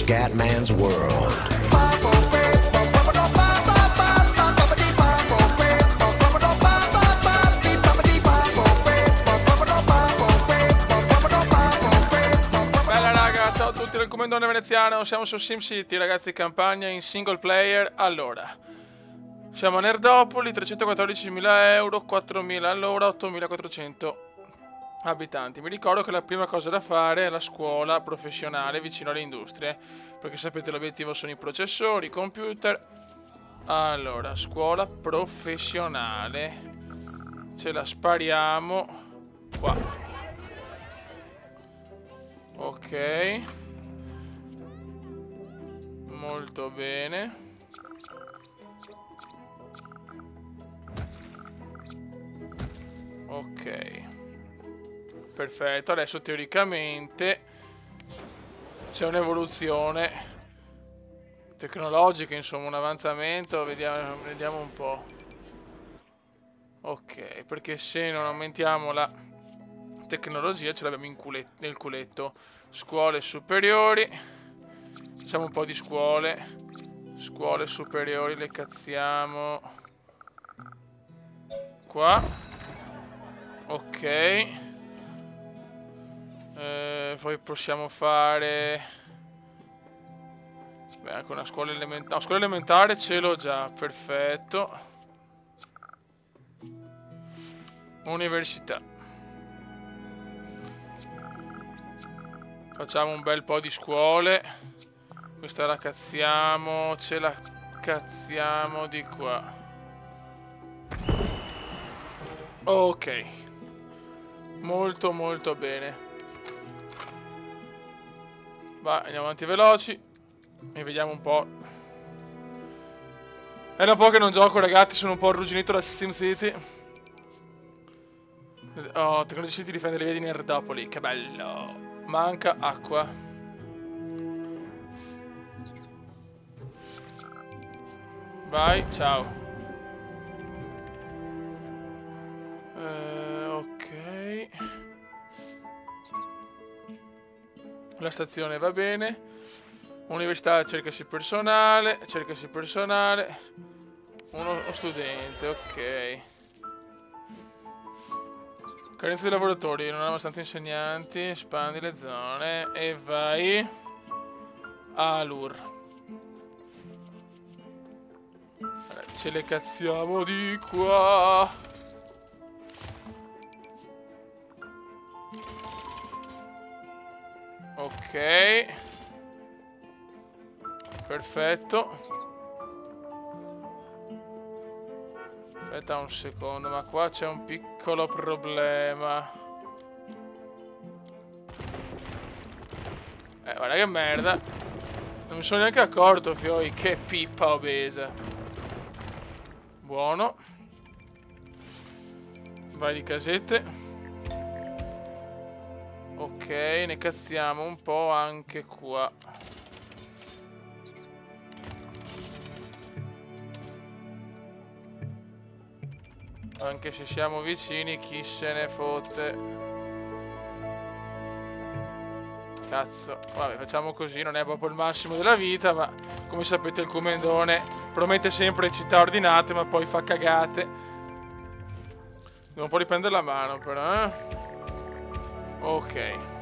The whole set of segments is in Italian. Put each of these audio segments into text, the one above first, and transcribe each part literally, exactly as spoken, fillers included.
Scatman's World. Bella raga, ciao a tutti del Commendone Veneziano, siamo su SimCity ragazzi, campagna in single player. Allora, siamo a Nerdopoli, trecentoquattordicimila euro, quattromila all'ora, ottomilaquattrocento abitanti. Vi ricordo che la prima cosa da fare è la scuola professionale vicino alle industrie, perché sapete l'obiettivo sono i processori, i computer. Allora, scuola professionale, ce la spariamo qua. Ok, molto bene. Ok, perfetto. Adesso teoricamente c'è un'evoluzione tecnologica, insomma un avanzamento. Vediamo, vediamo un po'. Ok, perché se non aumentiamo la tecnologia ce l'abbiamo in culet- nel culetto. Scuole superiori, facciamo un po' di scuole. Scuole superiori le cazziamo qua. Ok, eh, poi possiamo fare beh, anche una scuola elementare. No, scuola elementare ce l'ho già, perfetto. Università, facciamo un bel po' di scuole. Questa la cazziamo, ce la cazziamo di qua. Ok, molto molto bene. Vai, andiamo avanti veloci e vediamo un po'. È da un po' che non gioco ragazzi, sono un po' arrugginito da SimCity. Oh, Tecnology City difende le vie di Nerdopoli, che bello. Manca acqua. Vai, ciao. Eh, ok. La stazione va bene. Università, cercasi personale. Cercasi personale. Uno, uno studente, ok. Carenza di lavoratori, non abbiamo abbastanza insegnanti. Espandi le zone. E vai a Lur. Ce le cazziamo di qua. Ok, perfetto. Aspetta un secondo, ma qua c'è un piccolo problema. Eh, guarda che merda. Non mi sono neanche accorto, fioi. Che pippa obesa. Buono. Vai di casette. Ok, ne cazziamo un po' anche qua. Anche se siamo vicini, chi se ne fotte. Cazzo. Vabbè, facciamo così, non è proprio il massimo della vita, ma come sapete il Commendone promette sempre città ordinate, ma poi fa cagate. Devo un po' riprendere la mano però, eh. Ok.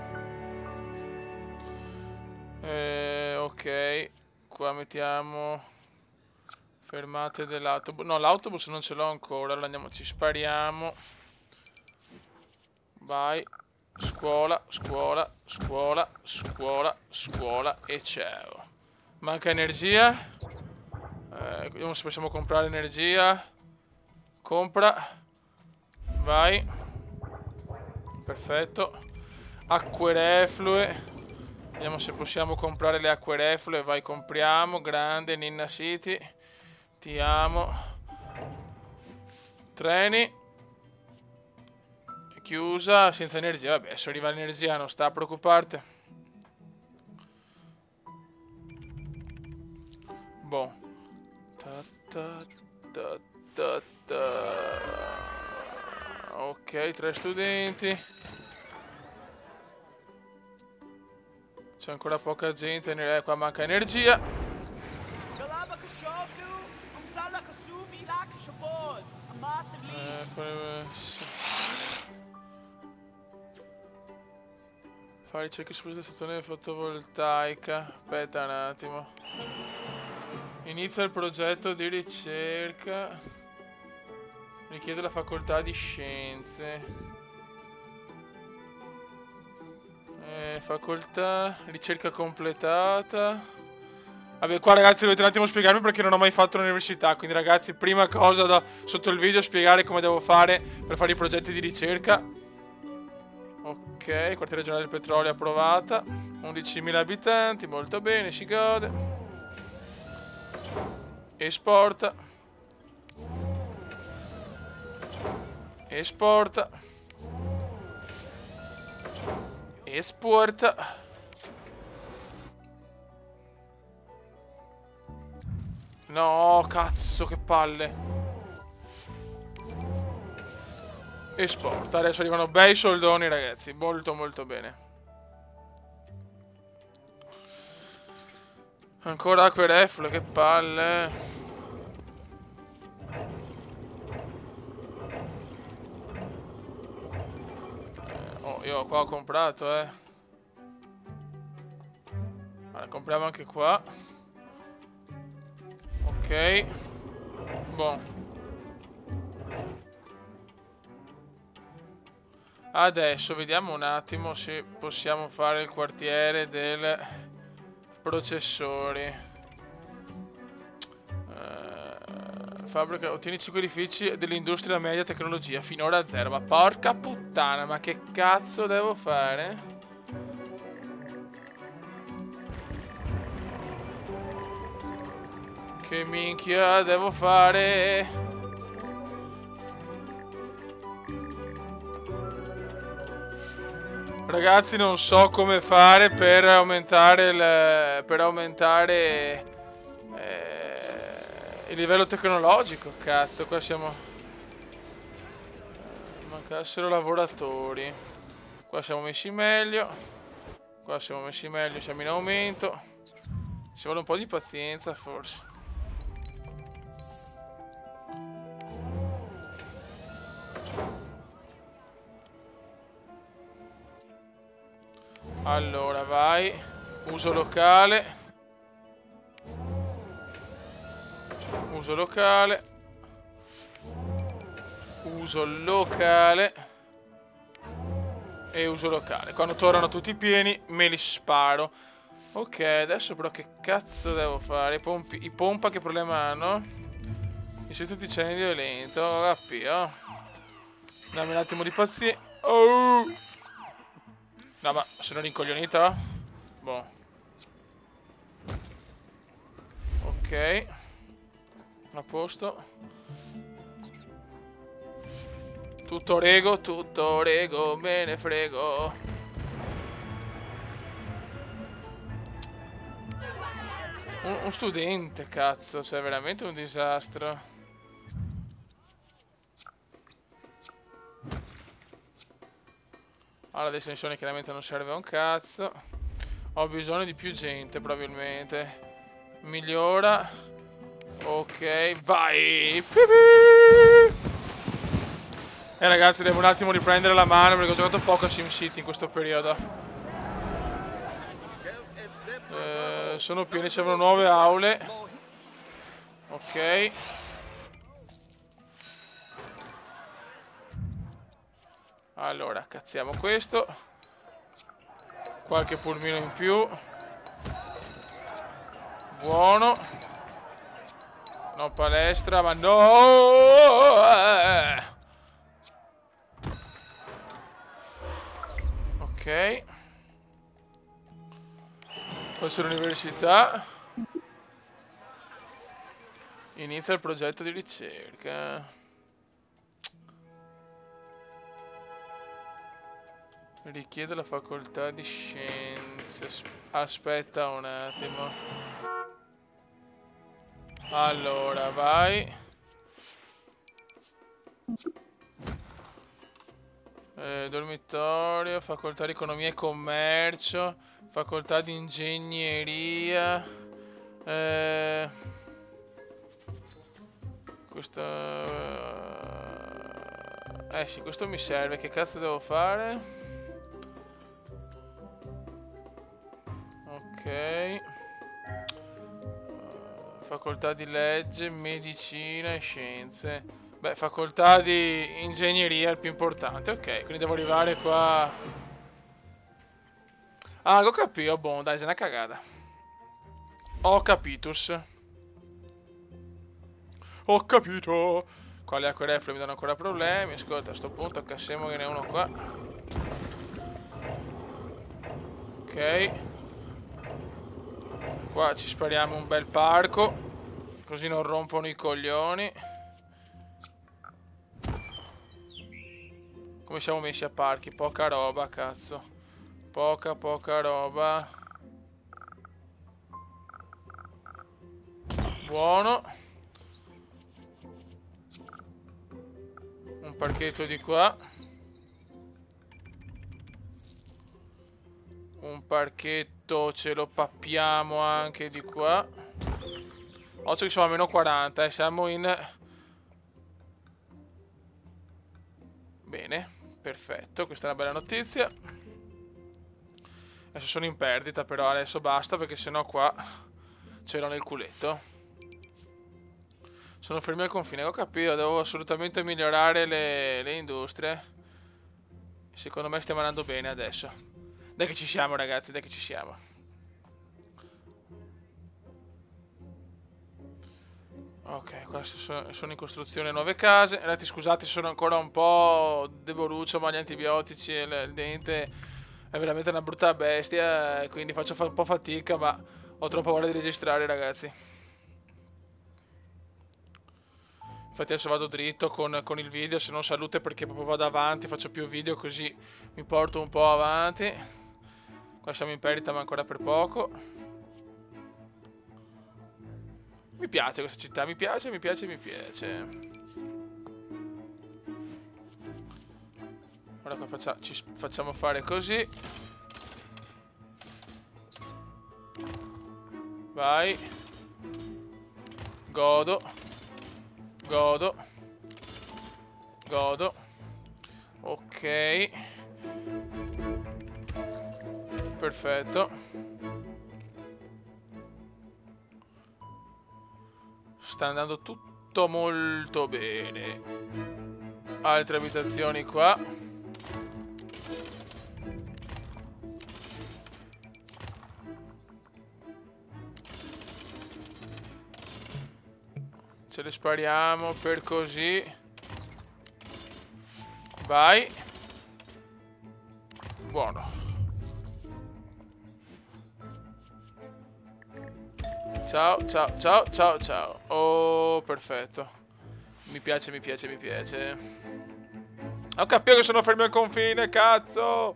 Eh, ok. Qua mettiamo fermate dell'autobus. No, l'autobus non ce l'ho ancora. Allora andiamo, ci spariamo. Vai. Scuola, scuola, scuola, scuola, scuola e ciao. Manca energia. Eh, vediamo se possiamo comprare energia. Compra. Vai. Perfetto. Acque reflue. Vediamo se possiamo comprare le acque reflue. Vai, compriamo. Grande, Ninna City. Ti amo. Treni. Chiusa, senza energia. Vabbè, se arriva l'energia non sta a preoccuparti. Boh. Ta ta ta ta ta. Ok, tre studenti. C'è ancora poca gente, eh, qua manca energia. Eh, fare... fare ricerche sulla stazione fotovoltaica. Aspetta un attimo. Inizia il progetto di ricerca. Richiede la facoltà di scienze. Eh, facoltà, ricerca completata. Vabbè, qua ragazzi dovete un attimo spiegarmi perché non ho mai fatto l'università. Quindi ragazzi, prima cosa da, sotto il video spiegare come devo fare per fare i progetti di ricerca. Ok, quartiere regionale del petrolio approvata. undicimila abitanti, molto bene, si gode. Esporta. Esporta. Esporta. No, cazzo, che palle. Esporta. Adesso arrivano bei soldoni, ragazzi. Molto, molto bene. Ancora acque reflue, che palle. Eh, oh, io qua ho comprato, eh. Allora, compriamo anche qua. Ok. Boh. Adesso vediamo un attimo se possiamo fare il quartiere del processori. Uh, fabbrica, ottieni cinque edifici dell'industria media tecnologia, finora zero. Ma porca puttana, ma che cazzo devo fare? Che minchia devo fare? Ragazzi, non so come fare per aumentare il, per aumentare eh, il livello tecnologico. Cazzo, qua siamo... mancassero lavoratori. Qua siamo messi meglio. Qua siamo messi meglio, siamo in aumento. Ci vuole un po' di pazienza, forse. Allora, vai. Uso locale. Uso locale. Uso locale. E uso locale. Quando tornano tutti pieni, me li sparo. Ok, adesso però che cazzo devo fare? I, pompi, i pompa che problema hanno? Il sistema di incendio è lento. Rappi, oh. Dammi un attimo di pazienza. Oh! No, ma sono rincoglionita? Boh. Ok. A posto. Tutto rego, tutto rego, me ne frego. Un, un studente, cazzo, cioè veramente un disastro. Allora, l'estensione chiaramente non serve a un cazzo. Ho bisogno di più gente, probabilmente. Migliora. Ok, vai. Pipi. E ragazzi, devo un attimo riprendere la mano perché ho giocato poco a SimCity in questo periodo. Eh, sono pieni, servono nuove aule. Ok. Allora, cazziamo questo. Qualche pulmino in più. Buono. No palestra, ma no! Ok. Questo è l'università. Inizia il progetto di ricerca. Richiede la facoltà di scienze. Aspetta un attimo. Allora, vai. Eh, dormitorio, facoltà di economia e commercio, facoltà di ingegneria. Eh, questo... Eh sì, questo mi serve. Che cazzo devo fare? Ok. Facoltà di legge, medicina e scienze. Beh, facoltà di ingegneria è il più importante. Ok, quindi devo arrivare qua. Ah, ho capito. Boh, dai, è una cagata. Ho capitus. Ho capito. Qua le acque reflue mi danno ancora problemi. Ascolta, a sto punto cassiamo che ne è uno qua. Ok. Qua ci spariamo un bel parco, così non rompono i coglioni. Come siamo messi a parchi? Poca roba, cazzo. Poca, poca roba. Buono. Un parchetto di qua. Un parchetto ce lo pappiamo anche di qua. Occhio che siamo a meno quaranta, eh. Siamo in... Bene, perfetto, questa è una bella notizia. Adesso sono in perdita, però adesso basta perché sennò qua ce l'ho nel culetto. Sono fermi al confine, ho capito, devo assolutamente migliorare le, le industrie. Secondo me stiamo andando bene adesso. Dai che ci siamo, ragazzi, dai che ci siamo. Ok, qua sono, sono in costruzione nuove case. Ragazzi, scusate, sono ancora un po' deboruccio, ma gli antibiotici e il dente è veramente una brutta bestia, quindi faccio un po' fatica, ma ho troppa voglia di registrare, ragazzi. Infatti adesso vado dritto con, con il video, se non salute perché proprio vado avanti, faccio più video così mi porto un po' avanti. Qua siamo in perdita ma ancora per poco. Mi piace questa città, mi piace, mi piace, mi piace. Ora qua faccia, ci facciamo fare così. Vai. Godo. Godo. Godo. Ok. Perfetto. Sta andando tutto molto bene. Altre abitazioni qua. Ce le spariamo per così. Vai. Buono. Ciao, ciao, ciao, ciao, ciao. Oh, perfetto. Mi piace, mi piace, mi piace. Ho capito che sono fermi al confine, cazzo!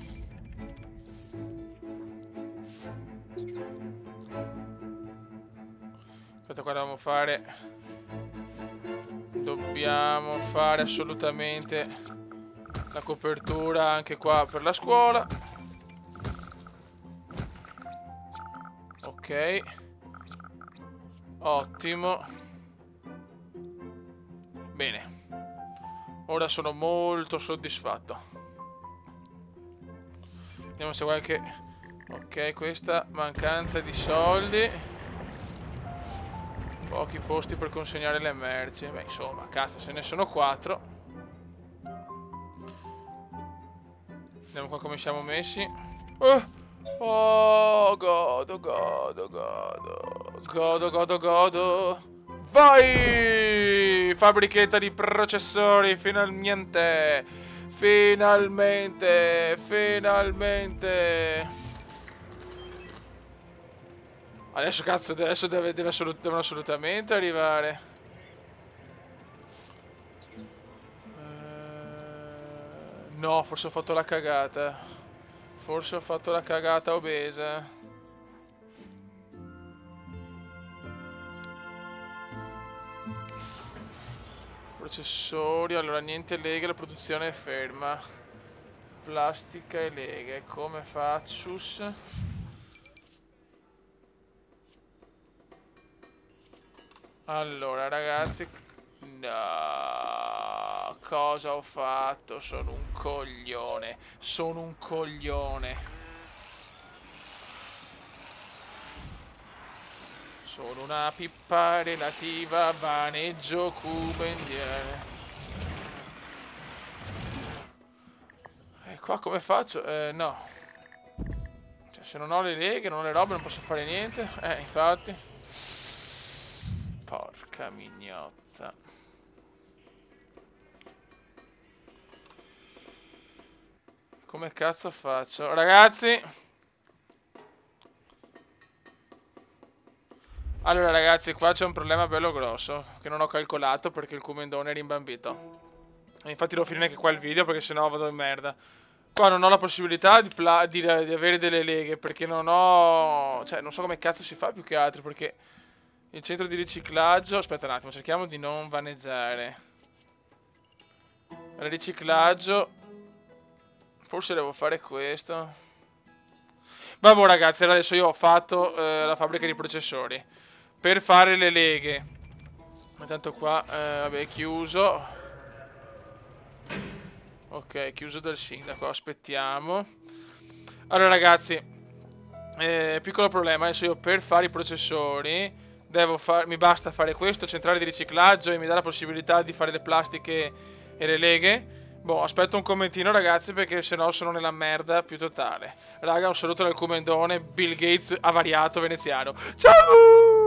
Aspetta, qua dobbiamo fare... Dobbiamo fare assolutamente la copertura anche qua per la scuola. Ok. Ottimo. Bene. Ora sono molto soddisfatto. Vediamo se qualche... Ok, questa mancanza di soldi. Pochi posti per consegnare le merci. Beh, insomma, cazzo, se ne sono quattro. Vediamo qua come siamo messi. Oh! Oh, godo, godo, godo. Godo, godo, godo. Vai! Fabbrichetta di processori, finalmente. Finalmente, finalmente. Adesso, cazzo, adesso deve, deve assolut- devono assolutamente arrivare. Uh, no, forse ho fatto la cagata. Forse ho fatto la cagata obesa. Processori, allora niente lega, la produzione è ferma. plastica e leghe. Come faccio? Allora ragazzi, no, cosa ho fatto? Sono un coglione, sono un coglione. Sono una pippa relativa, vaneggio cubendiere. E qua come faccio? Eh, no. Cioè, se non ho le leghe, non ho le robe, non posso fare niente. Eh, infatti. Porca mignotta. Come cazzo faccio? Ragazzi! Allora ragazzi, qua c'è un problema bello grosso che non ho calcolato perché il cumendone è rimbambito. E infatti devo finire anche qua il video perché sennò vado in merda. Qua non ho la possibilità di, di, di avere delle leghe perché non ho... Cioè, non so come cazzo si fa più che altro perché... Il centro di riciclaggio... Aspetta un attimo, cerchiamo di non vaneggiare. Il riciclaggio... Forse devo fare questo. Vabbè ragazzi, adesso io ho fatto eh, la fabbrica di processori. Per fare le leghe. Intanto qua, eh, vabbè, è chiuso. Ok, chiuso dal sindaco, aspettiamo. Allora ragazzi, eh, piccolo problema, adesso io per fare i processori devo far, mi basta fare questo, centrale di riciclaggio e mi dà la possibilità di fare le plastiche e le leghe. Boh, aspetto un commentino ragazzi perché sennò sono nella merda più totale. Raga, un saluto dal comendone Bill Gates avariato veneziano. Ciao!